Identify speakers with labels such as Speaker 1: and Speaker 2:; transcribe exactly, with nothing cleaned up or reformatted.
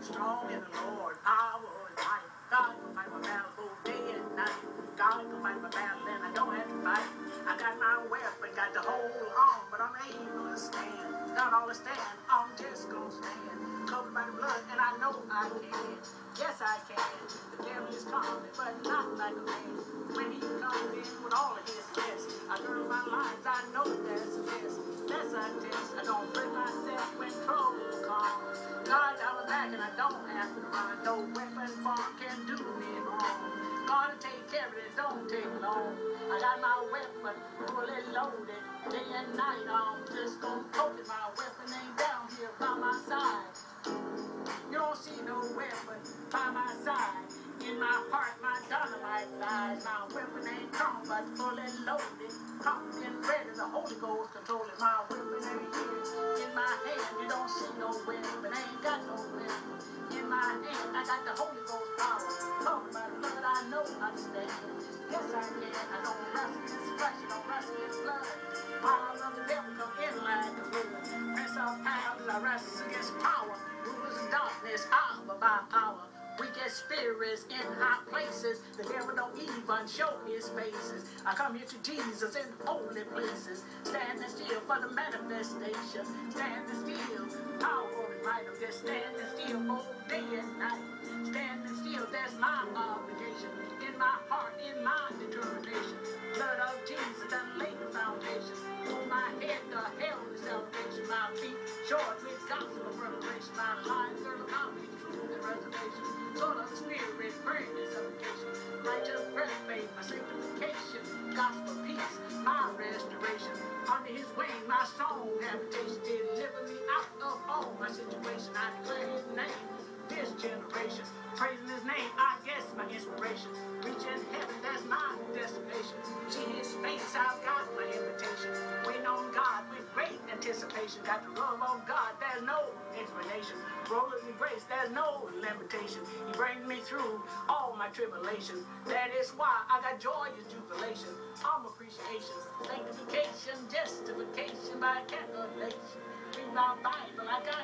Speaker 1: Strong in the Lord, power is might. God can fight my battle both day and night. God can fight my battle and I don't have to fight. I got my weapon, got the whole arm, but I'm able to stand. Not all to stand, I'm just gonna stand. Covered by the blood, and I know I can. Yes, I can. The devil is coming, but not like a man. When he comes in with all of his tests, I gird my lines, I know that's a test. That's a test. I don't hurt myself when trouble comes. God got my back and I don't have to run. No weapon form can do me wrong. God will take care of it, don't take long. I got my weapon fully loaded. Day and night, I'm just gonna poke it. My weapon ain't down here by my side. You don't see no weapon by my side. In my heart, my dynamite lies. My weapon ain't come, but fully loaded. Cocked and ready, the Holy Ghost controlling. My weapon ain't here. In my hand, you don't see no weapon. Ain't got no weapon. In my hand, I got the Holy Ghost power. Covered by the blood, I know I stand. Yes, I can. I don't wrestle against flesh, I don't wrestle against blood. Power of the devil come in like a flood. Press off powers, I wrestle against power. Rulers of darkness, hour by hour. We get spirits in high places. The devil don't even show his faces. I come here to Jesus in holy places. Standing still for the manifestation. Standing still, power and might. I'm just standing still all day and night. Standing still, that's my obligation. In my heart, in my determination. Blood of Jesus that laid the foundation. On my head, the hell is salvation. My feet short with gospel preparation. My life, third of my feet, truth and reservation. Son of the Spirit, burn this supplication. Righteous breath, faith, my sanctification. Gospel peace, my restoration. Under his wing, my strong habitation. Deliver me out of all my situation. I declare his name this generation. Praising his name, I guess my inspiration. Reaching heaven, that's my destination. See his face, I've got my invitation. Waiting on God with great anticipation. Got the love of God, there's no explanation. Rolling in grace, there's no limitation. He brings me through all my tribulations. That is why I got joyous jubilation. All appreciation, sanctification, justification by calculation. Read my Bible, I got